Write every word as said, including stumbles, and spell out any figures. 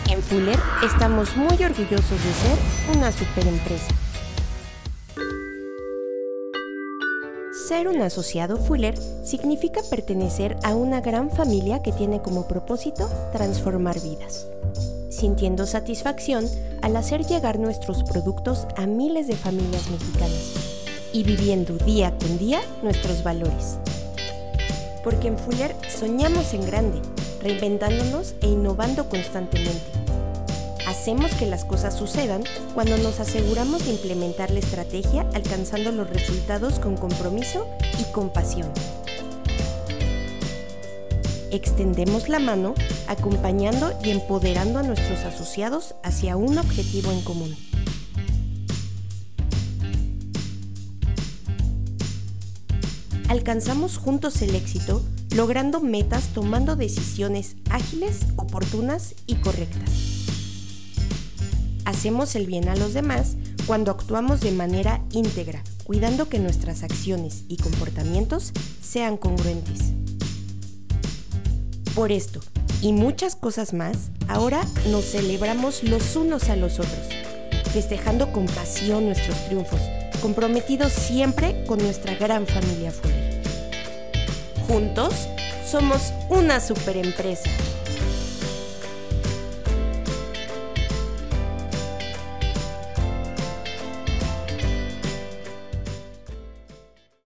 En Fuller estamos muy orgullosos de ser una superempresa. Ser un asociado Fuller significa pertenecer a una gran familia que tiene como propósito transformar vidas, sintiendo satisfacción al hacer llegar nuestros productos a miles de familias mexicanas y viviendo día con día nuestros valores. Porque en Fuller soñamos en grande, reinventándonos e innovando constantemente. Hacemos que las cosas sucedan cuando nos aseguramos de implementar la estrategia alcanzando los resultados con compromiso y con pasión. Extendemos la mano acompañando y empoderando a nuestros asociados hacia un objetivo en común. Alcanzamos juntos el éxito, logrando metas tomando decisiones ágiles, oportunas y correctas. Hacemos el bien a los demás cuando actuamos de manera íntegra, cuidando que nuestras acciones y comportamientos sean congruentes. Por esto y muchas cosas más, ahora nos celebramos los unos a los otros, festejando con pasión nuestros triunfos, comprometidos siempre con nuestra gran familia Fuller. Juntos somos una superempresa.